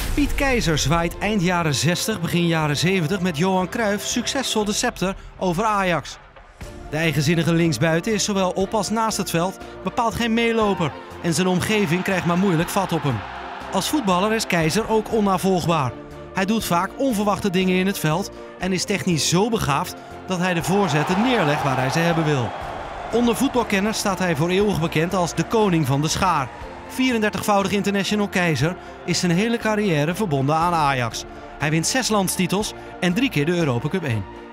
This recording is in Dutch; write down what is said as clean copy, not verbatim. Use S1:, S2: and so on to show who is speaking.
S1: Piet Keizer zwaait eind jaren 60, begin jaren 70 met Johan Cruijff succesvol de scepter over Ajax. De eigenzinnige linksbuiten is zowel op als naast het veld bepaald geen meeloper en zijn omgeving krijgt maar moeilijk vat op hem. Als voetballer is Keizer ook onnavolgbaar. Hij doet vaak onverwachte dingen in het veld en is technisch zo begaafd dat hij de voorzetten neerlegt waar hij ze hebben wil. Onder voetbalkenners staat hij voor eeuwig bekend als de koning van de schaar. 34-voudig international Keizer is zijn hele carrière verbonden aan Ajax. Hij wint 6 landstitels en 3 keer de Europa Cup 1.